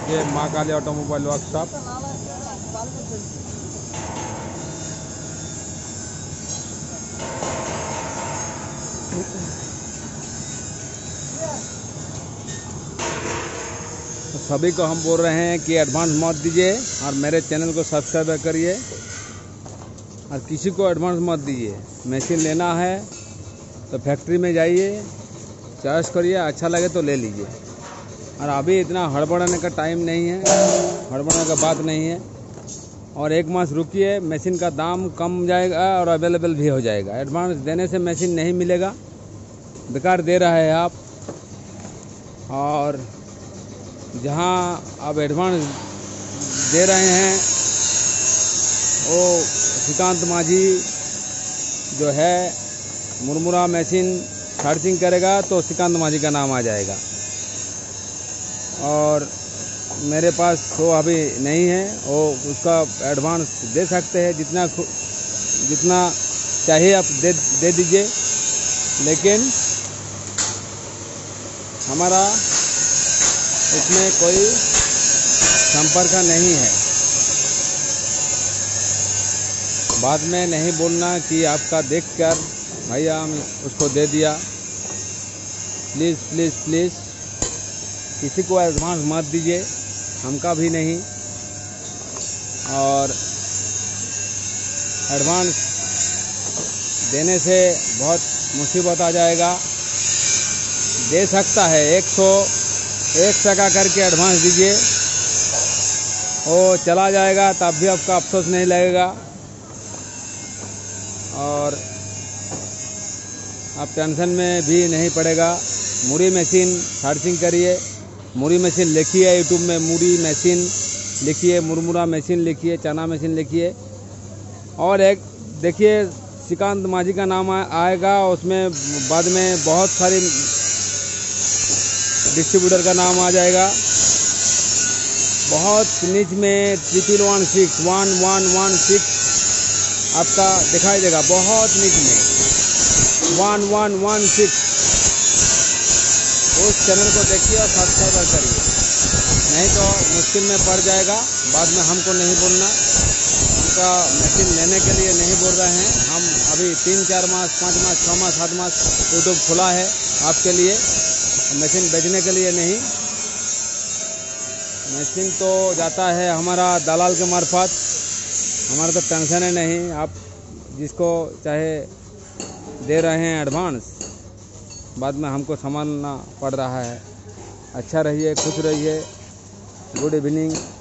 ये माँ काली automobile workshop. तो सभी को हम बोल रहे हैं कि एडवांस मत दीजिए और मेरे चैनल को सब्सक्राइब करिए और किसी को एडवांस मत दीजिए। मशीन लेना है तो फैक्ट्री में जाइए, चॉइस करिए, अच्छा लगे तो ले लीजिए। और अभी इतना हड़बड़ाने का टाइम नहीं है, हड़बड़ाने का बात नहीं है। और एक मास रुकिए, मशीन का दाम कम जाएगा और अवेलेबल भी हो जाएगा। एडवांस देने से मशीन नहीं मिलेगा, बेकार दे रहा है आप। और जहां आप एडवांस दे रहे हैं वो श्रीकांत माझी जो है मुरमुरा मशीन सर्चिंग करेगा तो श्रीकांत माझी का नाम आ जाएगा। और मेरे पास वो अभी नहीं है, वो उसका एडवांस दे सकते हैं, जितना चाहिए आप दे दीजिए। लेकिन हमारा इसमें कोई संपर्क नहीं है। बाद में नहीं बोलना कि आपका देखकर भैया हम उसको दे दिया। प्लीज़ प्लीज़ प्लीज़ किसी को एडवांस मत दीजिए, हमका भी नहीं। और एडवांस देने से बहुत मुसीबत आ जाएगा। दे सकता है 101 टका करके एडवांस दीजिए, वो चला जाएगा तब भी आपका अफसोस नहीं लगेगा। और आप टेंशन में भी नहीं पड़ेगा। मुरी मशीन सर्चिंग करिए, मुरी मशीन लिखिए, यूट्यूब में मुरी मशीन लिखिए, मुरमुरा मशीन लिखिए, चना मशीन लिखिए। और एक देखिए श्रीकांत माझी का नाम आएगा, उसमें बाद में बहुत सारी डिस्ट्रीब्यूटर का नाम आ जाएगा। बहुत नीच में 1116 आपका दिखाई देगा, बहुत नीच में 1116। उस चैनल को देखिए और सब्सक्राइब करिए, नहीं तो मुश्किल में पड़ जाएगा। बाद में हमको नहीं बोलना, उनका मशीन लेने के लिए नहीं बोल रहे हैं हम। अभी 3-4 मास, 5 मास, 6 मास, 7 मास यूट्यूब खुला है आपके लिए, मशीन बेचने के लिए नहीं। मशीन तो जाता है हमारा दलाल के मार्फत, हमारा तो टेंशन है नहीं। आप जिसको चाहे दे रहे हैं एडवांस, बाद में हमको संभालना पड़ रहा है। अच्छा रहिए, खुश रहिए। Good evening.